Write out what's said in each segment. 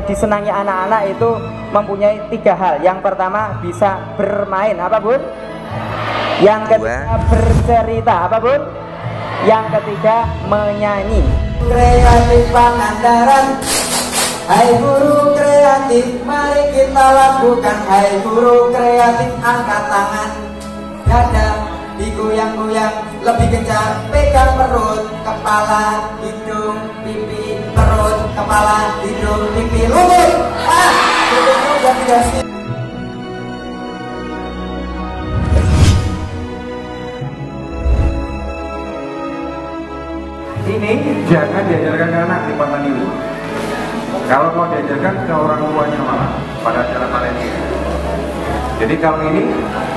disenangi anak-anak itu mempunyai 3 hal. Yang pertama bisa bermain, apa Bun? Yang ketiga bercerita, apa Bun? Yang ketiga menyanyi. Kreatif Pangandaran, hai guru kreatif, mari kita lakukan. Hai guru kreatif, angkat tangan, dada digoyang-goyang lebih kencang, pegang perut, kepala, hidung, pipi, perut, kepala, hidung, pipi, lutut. Ini jangan diajarkan ke anak lipatan ini. Kalau mau diajarkan ke orang tuanya malah pada acara Valencia. Jadi kalau ini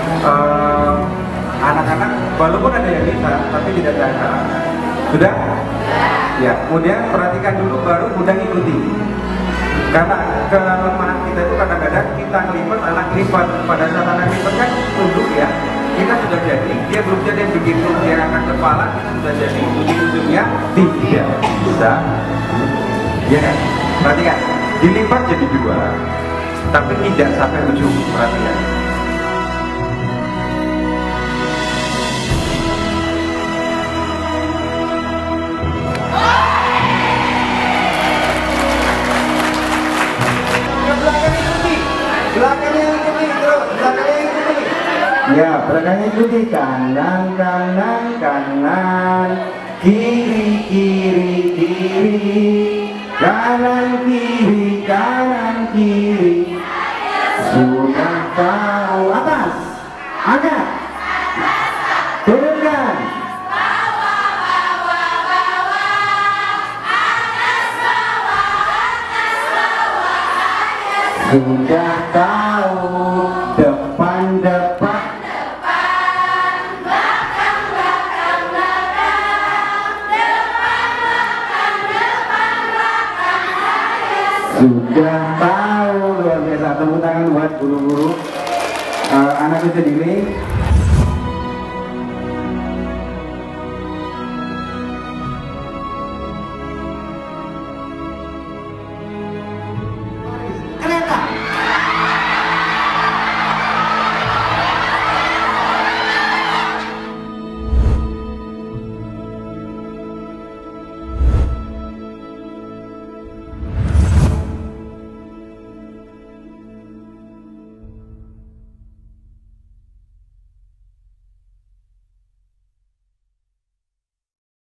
anak-anak walaupun ada yang bisa tapi tidak ada. Sudah? Ya. Kemudian perhatikan dulu baru mudah ikuti. Karena kelemahan kita itu kadang-kadang kita ngelipat anak lipat. Pada saat anak lipat kan tunduk ya. Kita sudah jadi, dia belum jadi, begitu dia angkat kepala kita sudah jadi, ujung-ujungnya tidak bisa. Ya kan? Perhatikan, dilipat jadi 2 tapi tidak sampai ujung. Perhatikan. Belakangnya ikuti, terus belakangnya ikuti. Ya, belakangnya ikuti. Kanan, kanan, kanan, kiri, kiri, kiri, kanan, kiri, kanan, kiri. Sudah tahu, atas, angkat, turunkan. Sudah tahu, depan, depan, belakang, belakang, belakang, depan, belakang, belakang. Sudah tahu, luar biasa. Tepuk tangan buat guru-guru anak itu sendiri.